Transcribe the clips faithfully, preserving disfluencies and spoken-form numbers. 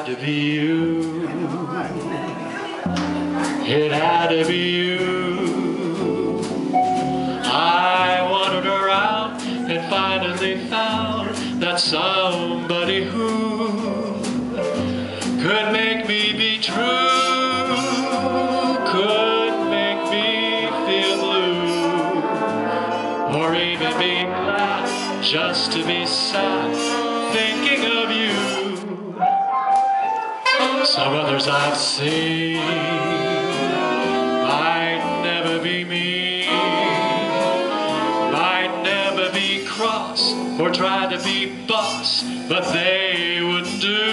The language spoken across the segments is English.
to be you. It had to be you. I wandered around and finally found that somebody who could make me be true, could make me feel blue, or even be glad just to be sad thinking of you. Some others I've seen might never be mean, might never be cross or try to be boss, but they wouldn't do,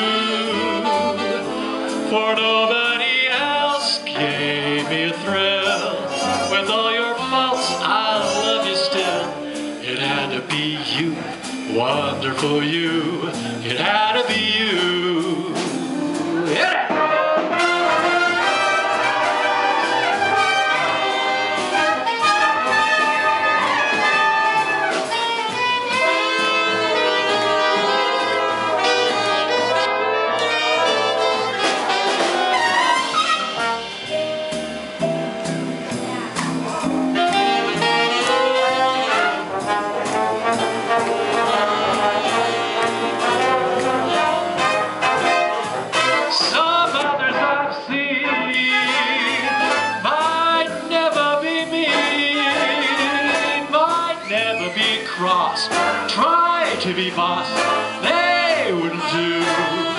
for nobody else gave me a thrill. With all your faults, I love you still. It had to be you, wonderful you. It had to be you. Hit it! Cross, try to be boss, they wouldn't do.